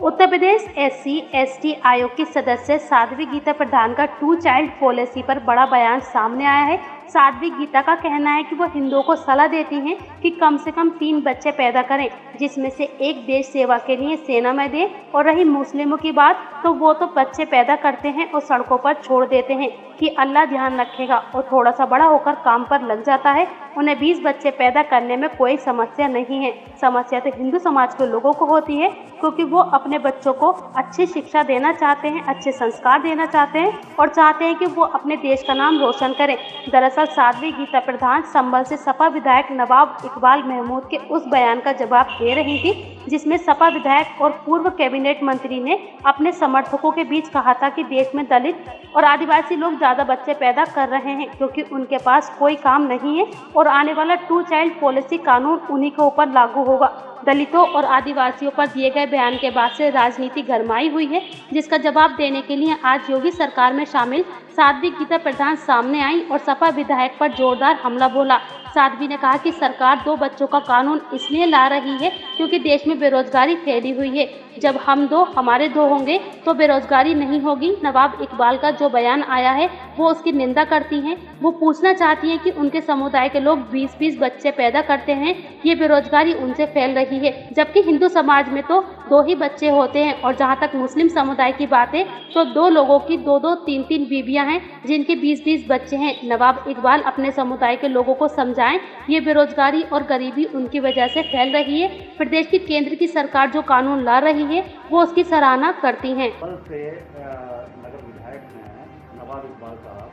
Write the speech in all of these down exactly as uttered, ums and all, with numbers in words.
Uttar Pradesh SC ST आयोग की सदस्य साध्वी गीता प्रधान का टू चाइल्ड पॉलिसी पर बड़ा बयान सामने आया है। साध्वी गीता का कहना है कि वो हिंदुओं को सलाह देती हैं कि कम से कम तीन बच्चे पैदा करें, जिसमें से एक देश सेवा के लिए सेना में दें। और रही मुस्लिमों की बात, तो वो तो बच्चे पैदा करते हैं और सड़कों पर छोड़ देते हैं कि अल्लाह ध्यान रखेगा, और थोड़ा सा बड़ा होकर काम पर लग जाता है। उन्हें बीस बच्चे पैदा करने में कोई समस्या नहीं है। समस्या तो हिंदू समाज के लोगों को होती है, क्योंकि वो अपने बच्चों को अच्छी शिक्षा देना चाहते हैं, अच्छे संस्कार देना चाहते हैं और चाहते हैं कि वो अपने देश का नाम रोशन करें। दरअसल साध्वी गीता प्रधान संभल से सपा विधायक नवाब इकबाल महमूद के उस बयान का जवाब दे रही थी, जिसमें सपा विधायक और पूर्व कैबिनेट मंत्री ने अपने समर्थकों के बीच कहा था कि देश में दलित और आदिवासी लोग ज़्यादा बच्चे पैदा कर रहे हैं क्योंकि उनके पास कोई काम नहीं है, और आने वाला टू चाइल्ड पॉलिसी कानून उन्हीं के ऊपर लागू होगा। दलितों और आदिवासियों पर दिए गए बयान के बाद से राजनीति गरमाई हुई है, जिसका जवाब देने के लिए आज योगी सरकार में शामिल साध्वी गीता प्रधान सामने आई और सपा विधायक पर जोरदार हमला बोला। साध्वी ने कहा कि सरकार दो बच्चों का कानून इसलिए ला रही है क्योंकि देश में बेरोजगारी फैली हुई है। जब हम दो हमारे दो होंगे तो बेरोजगारी नहीं होगी। नवाब इकबाल का जो बयान आया है वो उसकी निंदा करती हैं। वो पूछना चाहती हैं कि उनके समुदाय के लोग बीस बीस बच्चे पैदा करते हैं, ये बेरोजगारी उनसे फैल रही है, जबकि हिंदू समाज में तो दो ही बच्चे होते हैं। और जहाँ तक मुस्लिम समुदाय की बात है तो दो लोगों की दो दो तीन तीन बीबियाँ हैं जिनके बीस बीस बच्चे हैं। नवाब इकबाल अपने समुदाय के लोगों को समझाएं, ये बेरोजगारी और गरीबी उनकी वजह से फैल रही है। प्रदेश की केंद्र की सरकार जो कानून ला रही है वो उसकी सराहना करती हैं। कल से नगर विधायक हैं नवाब इकबाल साहब,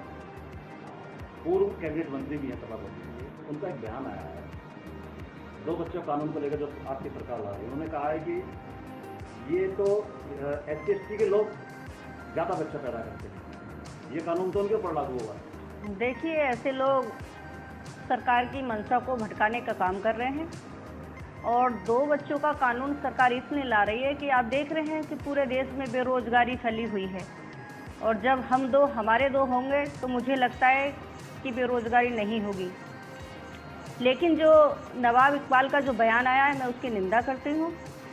पूर्व कैबिनेट मंत्री भी हैं सभापति, उनका एक बयान आया है दो बच्चों कानून को लेकर जो आपकी सरकार ला रही है। उन्होंने कहा है कि ये तो एस सी एस टी के लोग ज़्यादा बच्चा पैदा करते हैं, ये कानून तो उनके ऊपर लागू हुआ। देखिए, ऐसे लोग सरकार की मंशा को भटकाने का काम कर रहे हैं और दो बच्चों का कानून सरकार इसलिए ला रही है कि आप देख रहे हैं कि पूरे देश में बेरोजगारी फैली हुई है, और जब हम दो हमारे दो होंगे तो मुझे लगता है कि बेरोजगारी नहीं होगी। लेकिन जो नवाब इकबाल का जो बयान आया है मैं उसकी निंदा करती हूँ।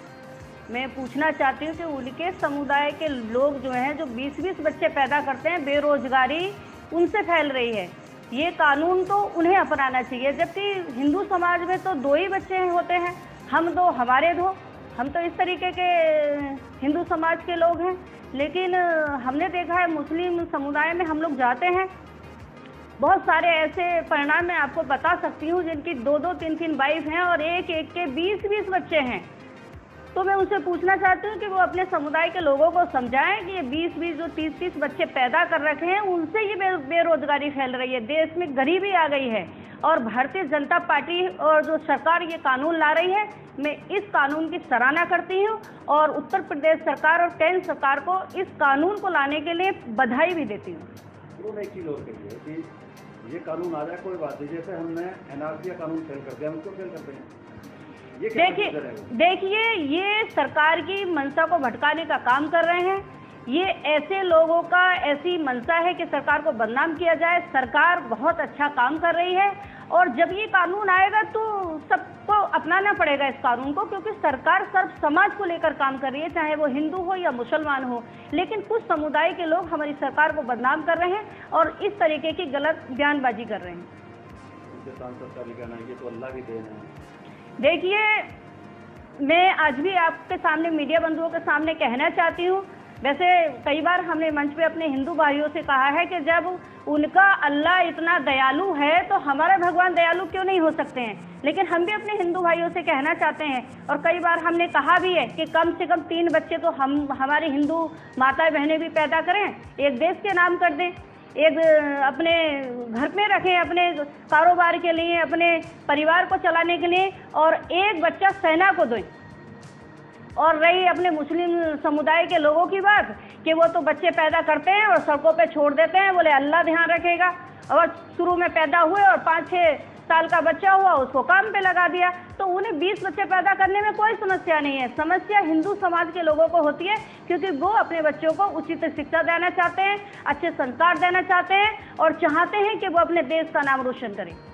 मैं पूछना चाहती हूँ कि उनके समुदाय के लोग जो हैं जो बीस बीस बच्चे पैदा करते हैं, बेरोजगारी उनसे फैल रही है, ये कानून तो उन्हें अपनाना चाहिए। जबकि हिंदू समाज में तो दो ही बच्चे होते हैं, हम दो हमारे दो, हम तो इस तरीके के हिंदू समाज के लोग हैं। लेकिन हमने देखा है मुस्लिम समुदाय में हम लोग जाते हैं, बहुत सारे ऐसे परिणाम मैं आपको बता सकती हूँ जिनकी दो दो तीन तीन वाइफ हैं और एक एक के बीस बीस बच्चे हैं। तो मैं उनसे पूछना चाहती हूँ कि वो अपने समुदाय के लोगों को समझाएं कि ये बीस बीस जो तीस तीस बच्चे पैदा कर रखे हैं उनसे ये बे, बेरोजगारी फैल रही है, देश में गरीबी आ गई है। और भारतीय जनता पार्टी और जो सरकार ये कानून ला रही है, मैं इस कानून की सराहना करती हूँ और उत्तर प्रदेश सरकार और केंद्र सरकार को इस कानून को लाने के लिए बधाई भी देती हूँ। एक चीज़ और कही है कि ये कानून आ जाए कोई बात नहीं, जैसे हमने एन आर सी का कानून फेल कर दिया, हम उसको फेल करते हैं। देखिए देखिए ये सरकार की मंशा को भटकाने का काम कर रहे हैं। ये ऐसे लोगों का ऐसी मंशा है कि सरकार को बदनाम किया जाए। सरकार बहुत अच्छा काम कर रही है और जब ये कानून आएगा तो सबको अपनाना पड़ेगा इस कानून को, क्योंकि सरकार सर्व समाज को लेकर काम कर रही है, चाहे वो हिंदू हो या मुसलमान हो। लेकिन कुछ समुदाय के लोग हमारी सरकार को बदनाम कर रहे हैं और इस तरीके की गलत बयानबाजी कर रहे हैं। ये तो अल्लाह की देन है। देखिए, मैं आज भी आपके सामने मीडिया बंधुओं के सामने कहना चाहती हूँ, वैसे कई बार हमने मंच पे अपने हिंदू भाइयों से कहा है कि जब उनका अल्लाह इतना दयालु है तो हमारे भगवान दयालु क्यों नहीं हो सकते हैं। लेकिन हम भी अपने हिंदू भाइयों से कहना चाहते हैं और कई बार हमने कहा भी है कि कम से कम तीन बच्चे तो हम हमारी हिंदू माताएं बहनें भी पैदा करें, एक देश के नाम कर दें, एक अपने घर में रखें, अपने कारोबार के लिए, अपने परिवार को चलाने के लिए, और एक बच्चा सेना को दें। और रही अपने मुस्लिम समुदाय के लोगों की बात कि वो तो बच्चे पैदा करते हैं और सड़कों पे छोड़ देते हैं, बोले अल्लाह ध्यान रखेगा। और शुरू में पैदा हुए और पाँच छः साल का बच्चा हुआ उसको काम पे लगा दिया, तो उन्हें बीस बच्चे पैदा करने में कोई समस्या नहीं है। समस्या हिंदू समाज के लोगों को होती है, क्योंकि वो अपने बच्चों को उचित शिक्षा देना चाहते हैं, अच्छे संस्कार देना चाहते हैं और चाहते हैं कि वो अपने देश का नाम रोशन करें।